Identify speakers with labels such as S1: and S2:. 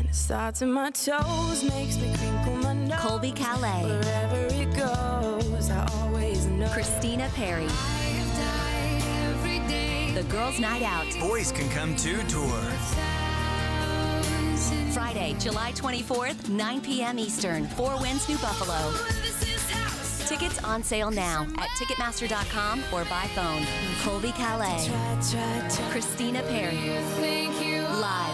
S1: Starts in my toes, makes me crinkle my nose.
S2: Colbie Caillat.
S1: Wherever it goes, I always know.
S2: Christina Perri. The Girls' Night Out.
S3: Boys Can Come Too tour.
S2: Friday, July 24th, 9 p.m. Eastern. Four Winds, New Buffalo. Tickets on sale now at Ticketmaster.com or by phone. Colbie Caillat. Christina Perri. Live.